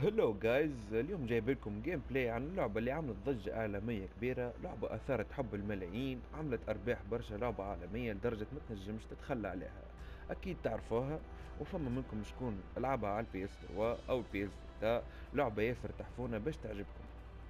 هلو جايز، اليوم جايب لكم جيم بلاي عن اللعبة اللي عملت ضجة عالمية كبيرة. لعبة أثارت حب الملايين، عملت أرباح برشا، لعبة عالمية لدرجة ما تنجمش تتخلى عليها. أكيد تعرفوها. وفما منكم شكون لعبها على البي اس 3 أو البي اس فيتا. لعبة ياسر تحفونها باش تعجبكم.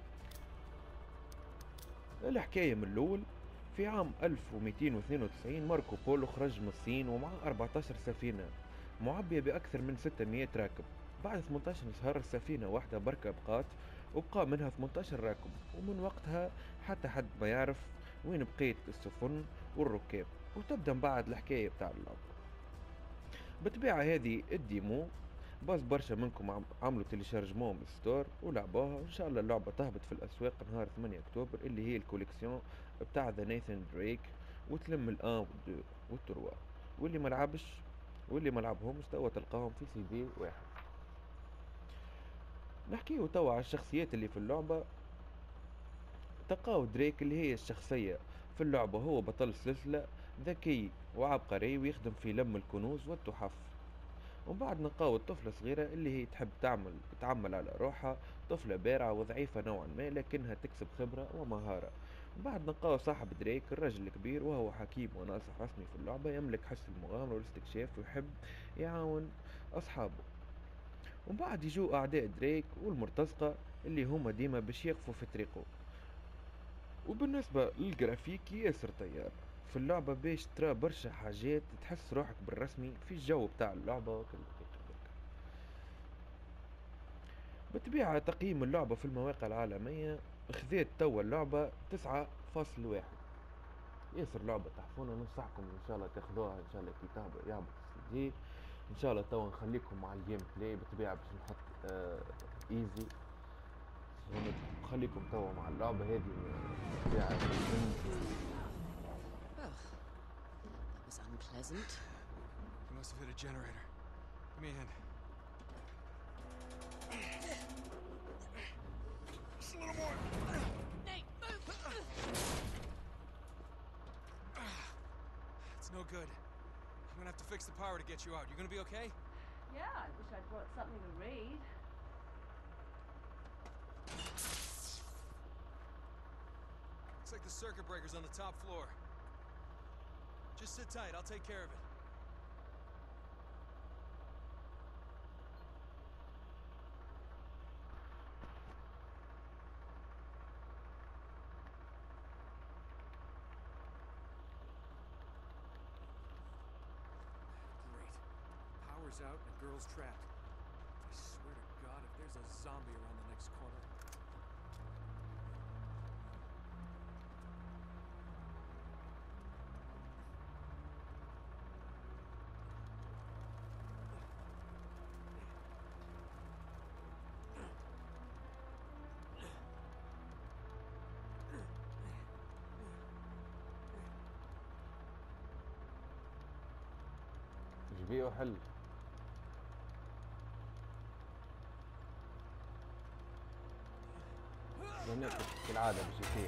الحكاية من الأول. في عام 1292 ماركو بولو خرج من الصين ومعه 14 سفينة معبية بأكثر من 600 راكب. بعد 18 شهر سفينة واحدة بركة بقات، وبقى منها 18 راكب. ومن وقتها حتى حد ما يعرف وين بقيت السفن والركاب. وتبدأ من بعد الحكاية بتاع اللعبة. بالطبيعة هذه الديمو، بس برشا منكم عملوا تيليشارجمون من الستور ولعبوها، وان شاء الله اللعبة تهبط في الاسواق نهار 8 اكتوبر، اللي هي الكوليكسيون بتاع ذا ناثان دريك. وتلم الان والدو والتروا. واللي ما لعبش واللي ما لعبهمش توا تلقاهم في سي دي واحد. نحكيو توا على الشخصيات اللي في اللعبة. تلقاو دريك اللي هي الشخصية في اللعبة، هو بطل السلسلة، ذكي وعبقري ويخدم في لم الكنوز والتحف. ومن بعد نلقاو الطفلة صغيرة اللي هي تحب تعمل على روحها. طفلة بارعة وضعيفة نوعا ما لكنها تكسب خبرة ومهارة. ومن بعد نلقاو صاحب دريك الرجل الكبير، وهو حكيم وناصح رسمي في اللعبة، يملك حس المغامرة والاستكشاف ويحب يعاون أصحابه. ومن بعد يجوا أعداء دريك والمرتزقة، اللي هما ديما باش يقفوا في طريقه. وبالنسبة للجرافيك ياسر طيار في اللعبة، باش ترى برشا حاجات تحس روحك بالرسمي في الجو بتاع اللعبة وكل دقيقة. بالطبيعة تقييم اللعبة في المواقع العالمية، خذيت توا اللعبة 9.1. ياسر لعبة تحفونة، ننصحكم ان شاء الله تاخذوها ان شاء الله كي يهبط السي دي. ان شاء الله توا نخليكم مع الجيم بلاي. بالطبيعة باش نحط ايزي. نخليكم توا مع اللعبة هذه بالطبيعة. Ugh, that was unpleasant. You must have hit a generator. Give me a hand. Just a little more. Nate, move! It's no good. I'm gonna have to fix the power to get you out. You gonna be okay? Yeah, I wish I'd brought something to read. Looks like the circuit breaker's on the top floor. Just sit tight, I'll take care of it. Great. Power's out and the girl's trapped. I swear to God, if there's a zombie around the next corner. جبيه حل. هناك كالعادة باش يطيح.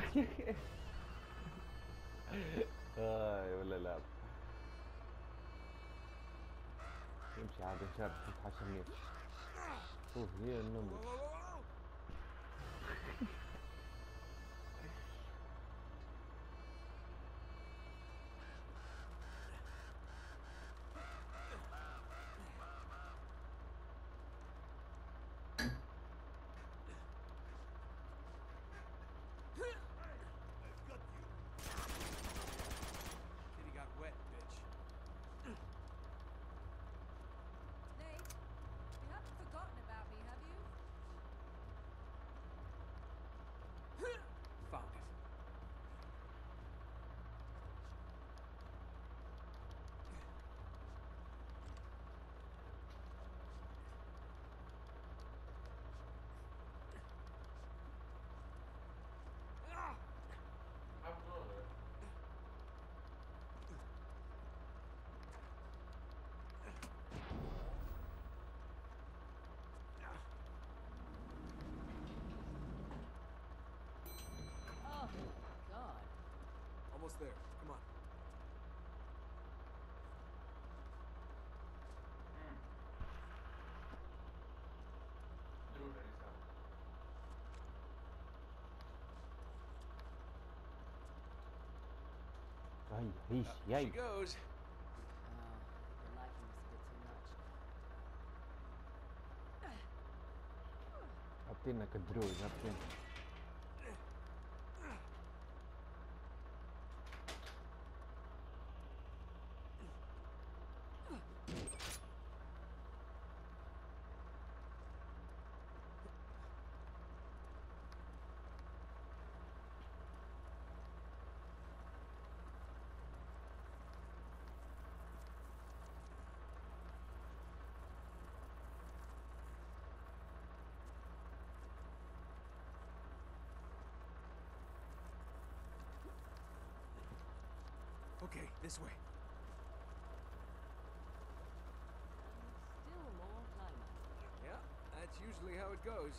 ولا لا يمشي عاد شاب تتحشى منيح. شوف هي النمر. Kitty got wet, bitch. Nate, you haven't forgotten about me, have you? Found it. Oh, God. Almost there. Come on. هيش She جاي. goes. Oh, you're liking this a bit too much. حاطينك الدروز حاطين. Okay, this way. Still more climbing. Yeah, that's usually how it goes.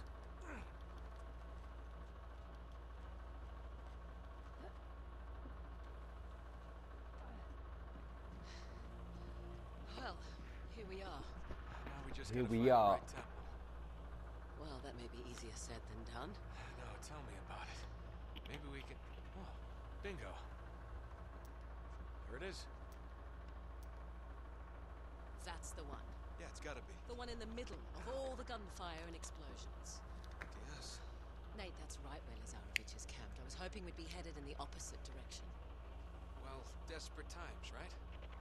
Well, here we are. Now we just Here gotta we find the are. right temple. Well, that may be easier said than done. No, tell me about it. Maybe we can... Oh, bingo. Here it is. That's the one. Yeah, it's gotta be. The one in the middle of all the gunfire and explosions. Yes. Nate, that's right where Lazarevich is camped. I was hoping we'd be headed in the opposite direction. Well, desperate times, right?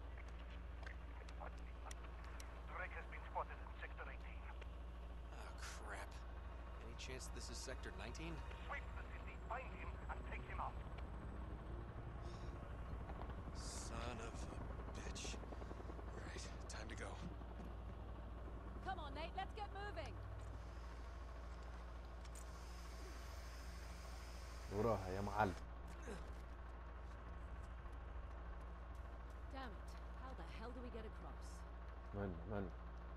Drake has been spotted in Sector 18. Oh, crap. Any chance this is Sector 19? Sweep the city, find him, and take him out. Son of a bitch. Right, time to go. Come on, Nate, let's get moving. وراها يا معلم. Damn it. How the hell do we get across? من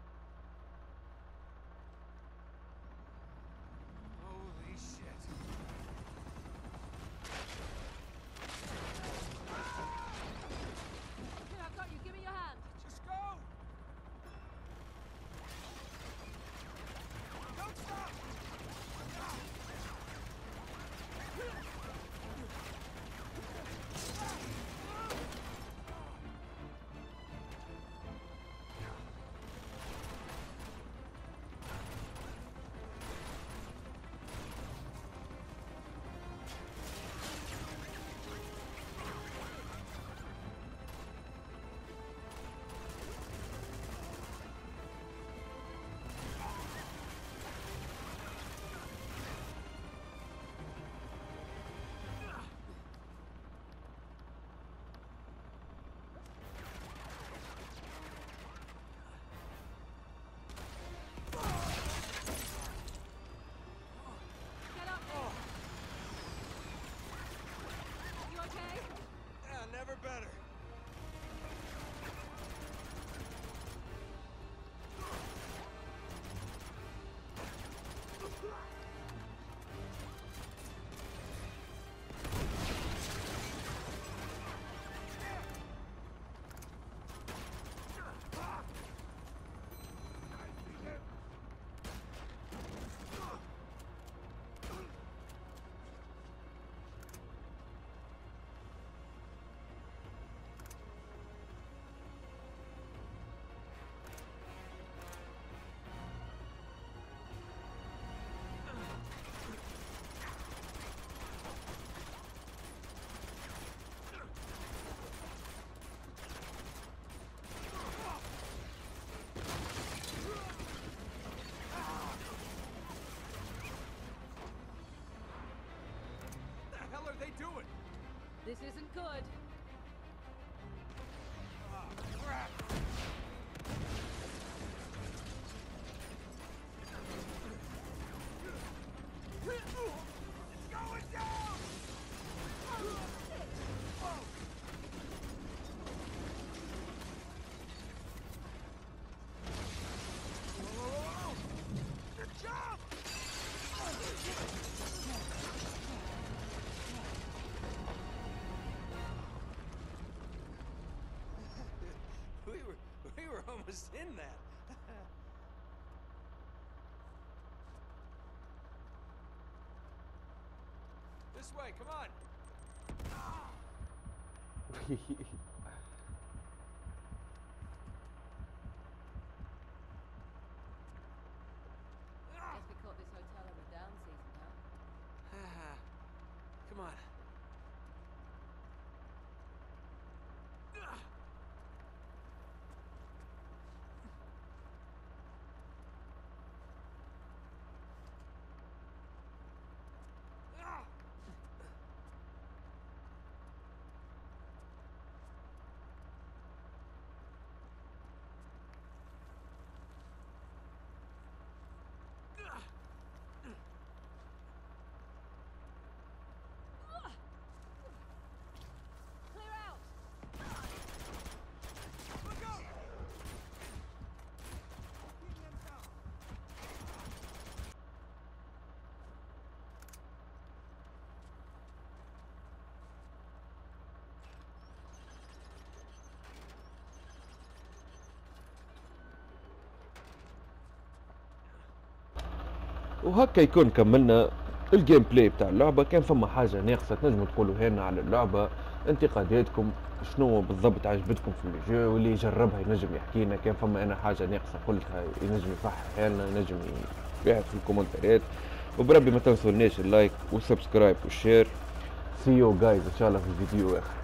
Holy shit. Here, I've got you. Give me your hand. Just go! Don't stop! they doing? This isn't good. It's going down! Whoa! Good job! we were almost in that. This way, come on. Guess we caught this hotel in the down season, huh? Come on. Clear out! Look out! Keep them down. وهكا يكون كملنا الجيم بلاي بتاع اللعبة. كان فما حاجة ناقصة تنجموا تقولوا هنا على اللعبة، انتقاداتكم شنو بالضبط عجبتكم في الجو، واللي يجربها ينجم يحكي لنا. كان فما انا حاجة ناقصة قلتها ينجم يصحح لنا، ينجم يبعث في الكومنتات. وبربي ما تنسوناش اللايك والسبسكرايب والشير. سي يو جايز ان شاء الله في الفيديو اخر.